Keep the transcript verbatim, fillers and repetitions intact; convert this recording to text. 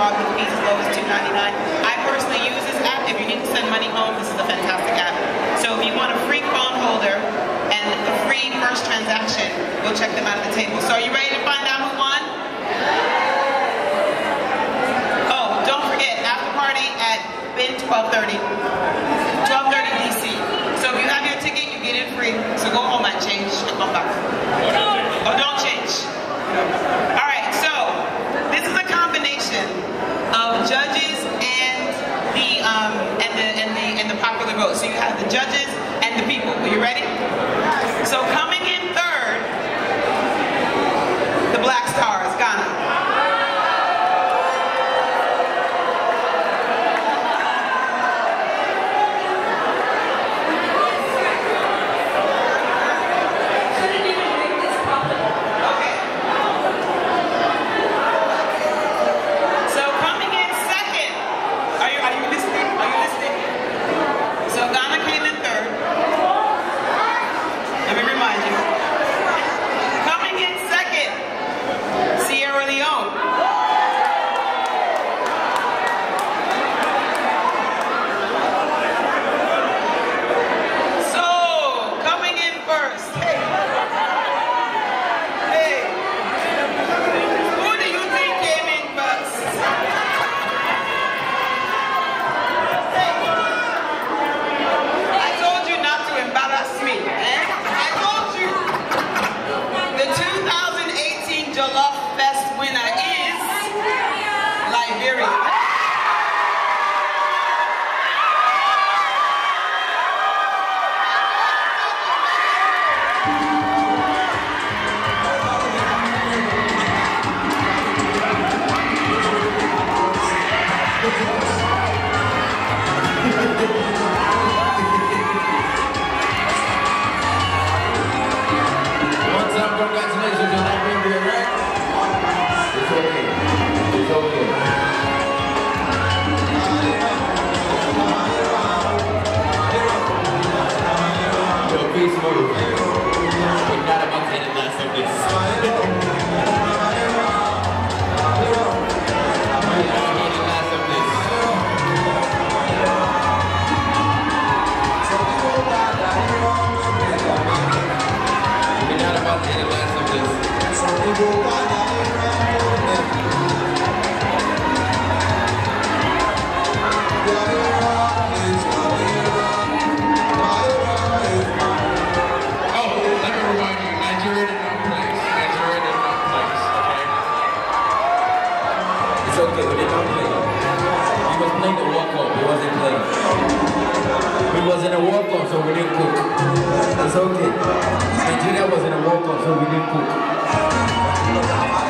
abroad with fees as low as two ninety-nine. I personally use this app. If you need to send money home, this is a fantastic app. So if you want a free phone holder and a free first transaction, go check them out at the table. So are you ready to find out who won? Oh, don't forget, after party at bin twelve thirty. twelve thirty D C. So if you have your ticket, you get it free. So go home and change and come back. Oh, don't change. All right, so this is a combination of judges and the um and the and the and the popular vote. So you have the judges and the people. Are you ready? So coming in third, the Black Stars, Ghana. Jollof Fest winner is Liberia. One time, congratulations on Liberia, right? It's okay. It's okay. Yo, peace move. We're not about to end the last of this. It's okay, we did not play. We was playing the walk-up, we wasn't playing. We was in a walk-up, so we didn't cook. It's okay. Nigeria was in a walk-up, so we didn't cook.